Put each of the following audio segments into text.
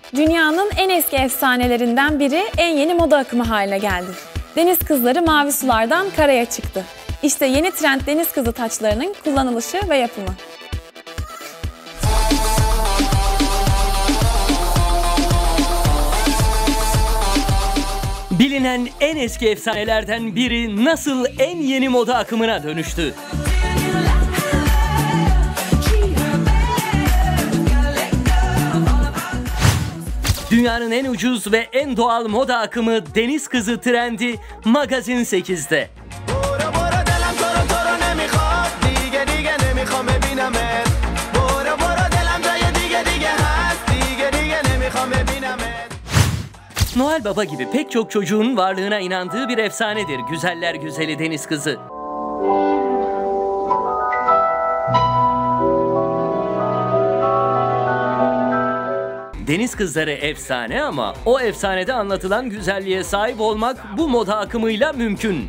Dünyanın en eski efsanelerinden biri en yeni moda akımı haline geldi. Deniz kızları mavi sulardan karaya çıktı. İşte yeni trend deniz kızı taçlarının kullanılışı ve yapımı. Bilinen en eski efsanelerden biri nasıl en yeni moda akımına dönüştü? Dünyanın en ucuz ve en doğal moda akımı deniz kızı trendi Magazin 8'de. Noel Baba gibi pek çok çocuğun varlığına inandığı bir efsanedir güzeller güzeli deniz kızı. Deniz kızları efsane ama o efsanede anlatılan güzelliğe sahip olmak bu moda akımıyla mümkün.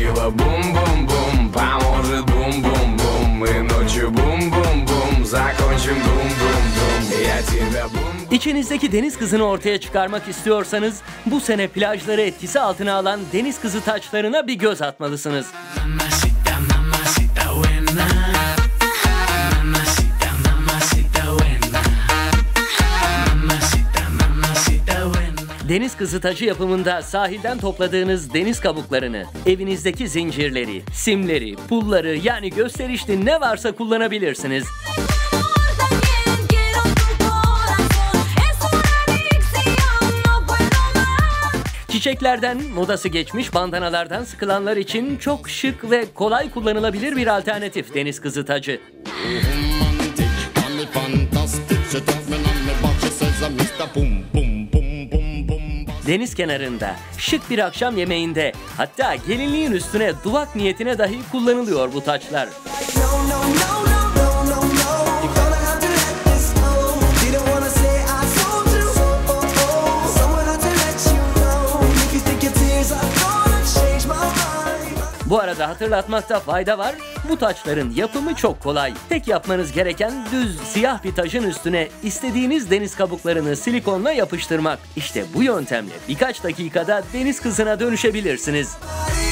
İçinizdeki deniz kızını ortaya çıkarmak istiyorsanız bu sene plajları etkisi altına alan deniz kızı taçlarına bir göz atmalısınız. Deniz kızı tacı yapımında sahilden topladığınız deniz kabuklarını, evinizdeki zincirleri, simleri, pulları yani gösterişli ne varsa kullanabilirsiniz. Çiçeklerden, modası geçmiş bandanalardan sıkılanlar için çok şık ve kolay kullanılabilir bir alternatif deniz kızı tacı. Deniz kenarında, şık bir akşam yemeğinde, hatta gelinliğin üstüne duvak niyetine dahi kullanılıyor bu taçlar. Bu arada hatırlatmakta fayda var, bu taçların yapımı çok kolay. Tek yapmanız gereken düz siyah bir tacın üstüne istediğiniz deniz kabuklarını silikonla yapıştırmak. İşte bu yöntemle birkaç dakikada deniz kızına dönüşebilirsiniz.